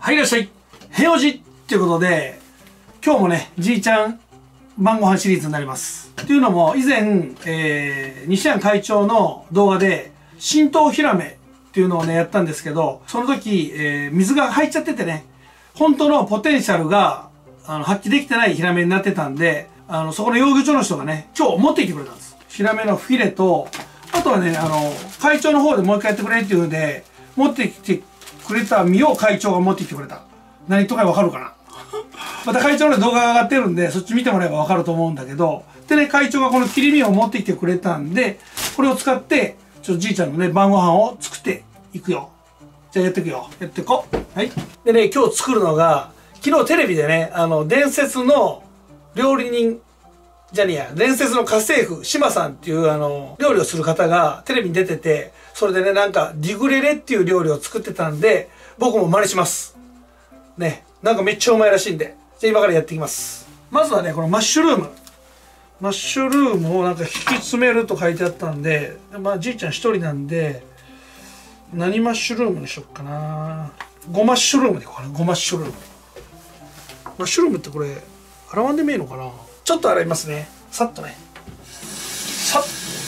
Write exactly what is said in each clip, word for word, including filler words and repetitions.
はい、いらっしゃい。平おじっていうことで、今日もね、じいちゃん晩ご飯シリーズになります。っていうのも、以前、えー、西安会長の動画で、浸透ヒラメっていうのをね、やったんですけど、その時、えー、水が入っちゃっててね、本当のポテンシャルが、あの、発揮できてないヒラメになってたんで、あの、そこの養魚場の人がね、今日持ってきてくれたんです。ヒラメのフィレと、あとはね、あの、会長の方でもう一回やってくれっていうんで、持ってきてくれた身を会長が持ってきてくれた。何とかわかるかなまた会長の動画が上がってるんで、そっち見てもらえばわかると思うんだけど、でね、会長がこの切り身を持ってきてくれたんで、これを使って、ちょっとじいちゃんのね、晩ご飯を作っていくよ。じゃあやっていくよ。やっていこう。はい。でね、今日作るのが、昨日テレビでね、あの、伝説の料理人、じゃねえや、伝説の家政婦、島さんっていうあの、料理をする方がテレビに出てて、それでね、なんか、ディグレレっていう料理を作ってたんで、僕も真似します。ね、なんかめっちゃうまいらしいんで、じゃあ今からやっていきます。まずはね、このマッシュルーム。マッシュルームをなんか引き詰めると書いてあったんで、まあじいちゃん一人なんで、何マッシュルームにしよっかな。ごマッシュルームでいこうかな。ごマッシュルーム。マッシュルームってこれ、洗わんでもいいのかな。ちょっと洗いますね。さっとね。さっ。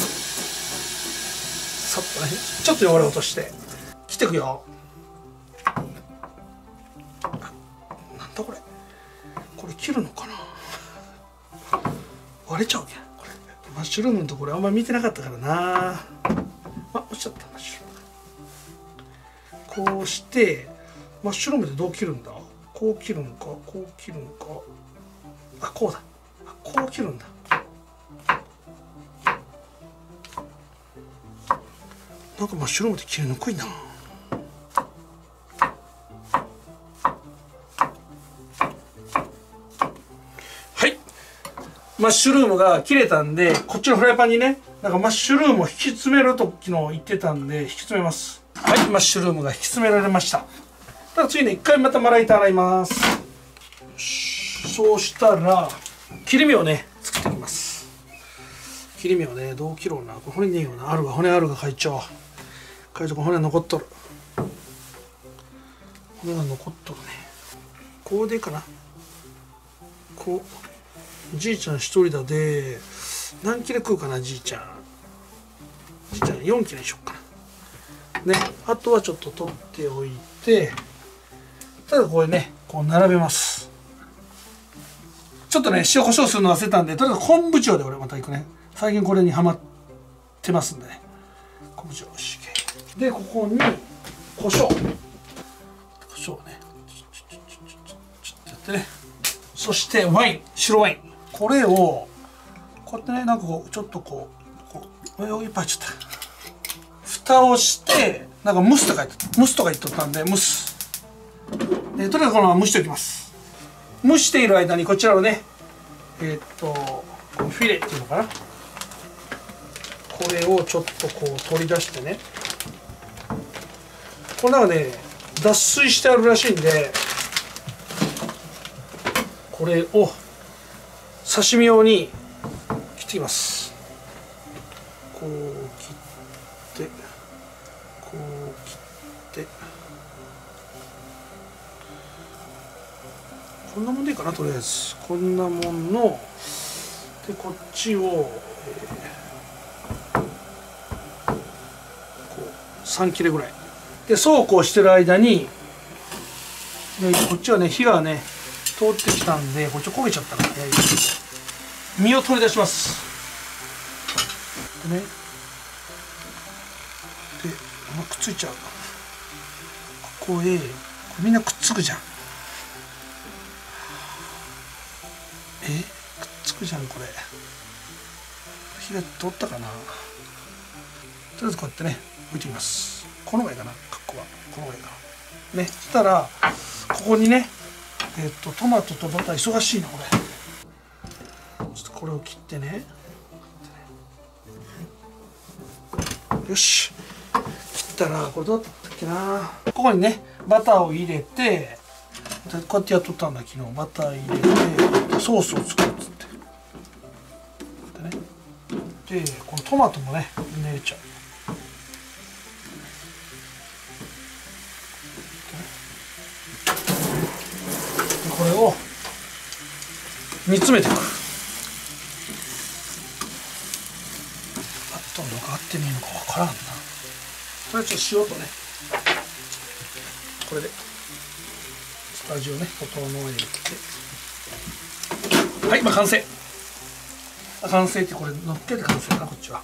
さっとね。ちょっと汚れ落として。切っていくよ。なんだこれ。これ切るのかな。割れちゃうけん。これ。マッシュルームのところあんま見てなかったからな。あ、落ちちゃった、マッシュルーム。こうして、マッシュルームでどう切るんだ。こう切るんか、こう切るんか。あ、こうだ。こう切るんだ。なんかマッシュルームって切りにくいな。はい。マッシュルームが切れたんで、こっちのフライパンにね、なんかマッシュルームを引き詰めると昨日言ってたんで、引き詰めます。はい、マッシュルームが引き詰められました。ただ次ね、一回またまな板洗います。そうしたら、切り身をね、作っていきます。切り身をね、どう切ろうな。これ骨ねえよな。あるわ、骨あるが会長。会長、骨残っとる。骨が残っとるね。こうでいいかな。こう。じいちゃん一人だで、何切れ食うかな、じいちゃん。じいちゃんよん切れにしよっかな。ね、あとはちょっと取っておいて、ただこれね、こう並べます。ちょっとね、塩コショウするの忘れたんで、とりあえず昆布塩で俺またいくね。最近これにハマってますんでね。昆布塩、しけ。で、ここに、胡椒。胡椒をね、ちょっとやってね。そして、ワイン、白ワイン。これを、こうやってね、なんかこう、ちょっとこう、こう、いっぱい入っちゃった。蓋をして、なんか蒸すとか言って、蒸すとか言っとったんで、蒸す。で、とりあえずこのまま蒸しておきます。蒸している間にこちらをね、えー、っとこのフィレっていうのかな、これをちょっとこう取り出してね、この中ね脱水してあるらしいんで、これを刺身用に切っていきます。こう切って、こう切って、こんなもんでいいかな。とりあえずこんなもんので、こっちを、えー、こうさん切れぐらいで、そうこうしてる間に、でこっちはね火がね通ってきたんで、こっち焦げちゃったから、ね、身を取り出します。でね、でくっついちゃう。ここへこれみんなくっつくじゃん。え、くっつくじゃんこれ。火が通ったかな。とりあえずこうやってね置いてみます。このぐらいかな、格好はこのぐらいかな。ね、そしたらここにね、えっとトマトとバター忙しいなこれ。ちょっとこれを切ってね。よし、切ったらこれどうだったっけな。ここにねバターを入れて、こうやってやっとったんだ昨日。バター入れてソースを作るっつって。でね、でこのトマトもね入れちゃう。 煮詰めていく。あとのか合ってねえのか分からんな。これちょっと塩とね、これでちょっと味をね整えて、はい、まあ完成。完成ってこれ乗っけて完成かな、こっちは。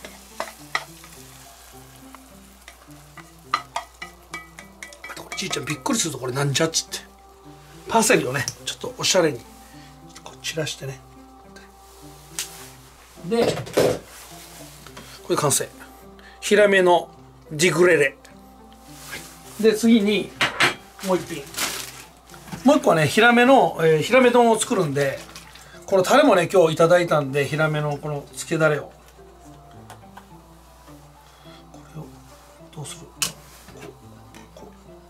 あとこれじいちゃんびっくりすると、これなんじゃっつってパセリをねちょっとおしゃれにこう散らしてね、でこれ完成。ヒラメのディグレレで、次にもう一品、もう一個はねヒラメの、えー、ヒラメ丼を作るんで、このタレもね今日いただいたんで、ヒラメのこの漬けだれをこれをどうする、こう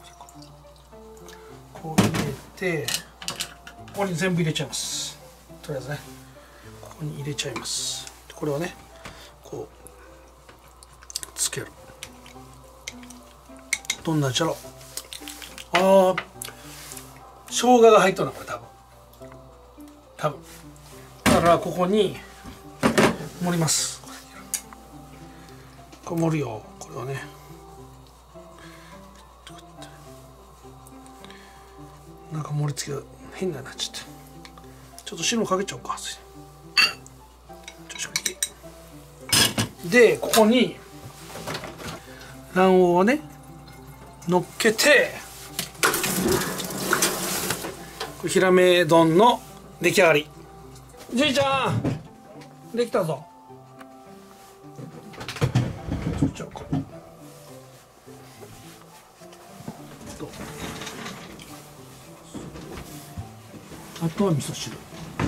こうこう入れて、ここに全部入れちゃいます。とりあえずねここに入れちゃいます。これをねこうつける。どんなんじゃろ。あー、生姜が入っとるな、これ多分多分だからここに盛ります。これ盛るよ、これをね。なんか盛り付けが変なになっちゃって、ちょっと汁もかけちゃおうか。でここに卵黄をね乗っけて、ヒラメ丼の出来上がり。じいちゃんできたぞ。ちょちょこあとは味噌汁。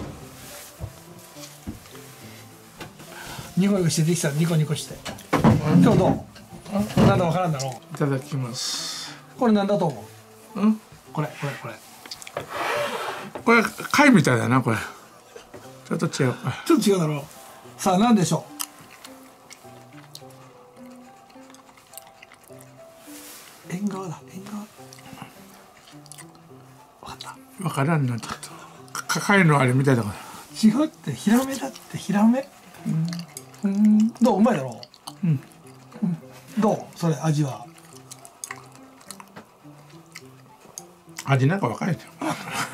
ニコニコしてできた。ニコニコして。今日どう？なんだわからんだろう。 いただきます。 これなんだと思う？ うん？ これこれこれ。 これ貝みたいだな、これ。ちょっと違うか。 ちょっと違うだろう。さあ何でしょう？縁側だ。縁側。わかった。 わからんな、ちょっと。か貝のあれみたいだから。 違うって、ヒラメだって、ヒラメ。うん。うん、どう？うまいだろう。うん。うん、どう？それ味は。 味なんかわかんないじゃん。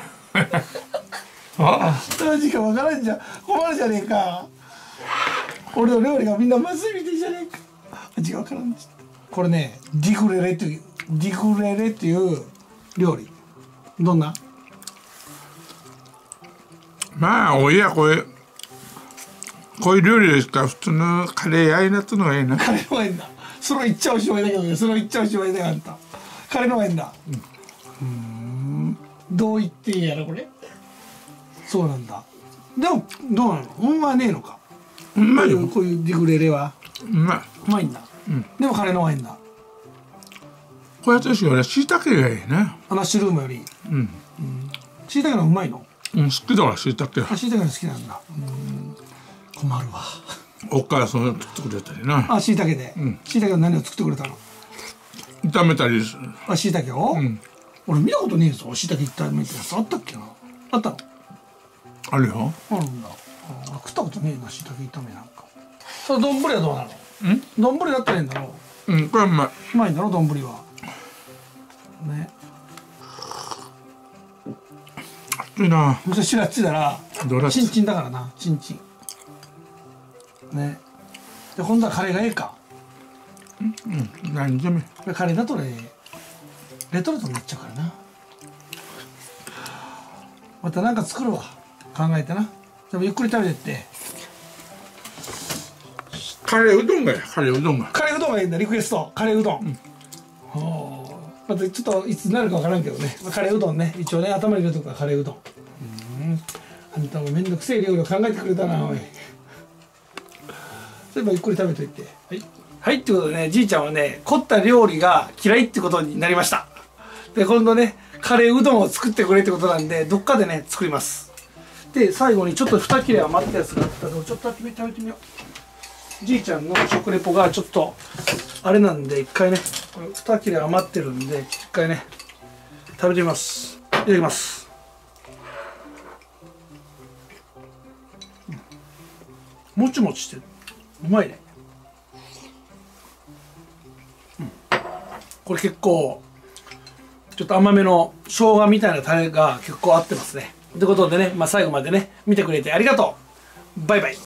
ああ。 味がわからんじゃん。困るじゃねえか。俺の料理がみんなまずいみたいじゃねえか。味がわからん。これね、ディグレレっていうディグレレっていう料理。どんな？ まあおいや、これこういう料理ですから、普通のカレーやいなつのがいいな。 カレーのがいいんだ。それは言っちゃおしまいだけどね。それは言っちゃおしまいだよ、あんた。カレーのがいいんだ。うん。うんどう言っていいんやろこれ。そうなんだ。でもどうなの？うまねえのか。 うまいよ。 こういうディグレレはうまい。 うまいんだ。うん。でもカレーのがいいんだ。 こうやってし俺は椎茸がいいね。 マッシュルームより。うん。椎茸のうまいの？ うん、好きだわ、椎茸。 あ、椎茸の好きなんだ。うん。困るわ。 おっからその作ってくれたりな。 あ、椎茸で。椎茸の何を作ってくれたの？ 炒めたりする。 あ、椎茸を？うん。俺見たことねえぞ。椎茸炒めてやつあったっけな。あったの？ あるよ。 あるんだ。あ、食ったことねえな、椎茸炒めなんか。それ丼はどうなの？ん？丼だったらいいんだろう。うん、これうまい。 うまいんだろ、丼は。ね。 熱いな。 味噌汁あっちだな。チンチンだからな、チンチン。ね。で、今度はカレーがええか。 うん、うん、何でも。 カレーだとね、レトルトになっちゃうからな。またなんか作るわ。考えてな。でもゆっくり食べてって。 カレーうどんがや、カレーうどんが。 カレーうどんがいいんだ、リクエスト。カレーうどん。うん、はあ。またちょっといつになるかわからんけどね。カレーうどんね。一応ね、頭に入れとくからカレーうどん。うん。あんたもめんどくせえ料理を考えてくれたな、おい。そういえばゆっくり食べといて。はい。はい、ってことでね、じいちゃんはね、凝った料理が嫌いってことになりました。で、今度ね、カレーうどんを作ってくれってことなんで、どっかでね、作ります。で、最後にちょっとに切れ余ったやつがあったので、ちょっと食べてみよう。じいちゃんの食レポがちょっと、あれなんで、一回ね、これに切れ余ってるんで、一回ね、食べてみます。いただきます。 もちもちしてる。うまいね。うん、これ結構ちょっと甘めの生姜みたいなタレが結構合ってますね。ということでね、まあ、最後までね見てくれてありがとう。バイバイ。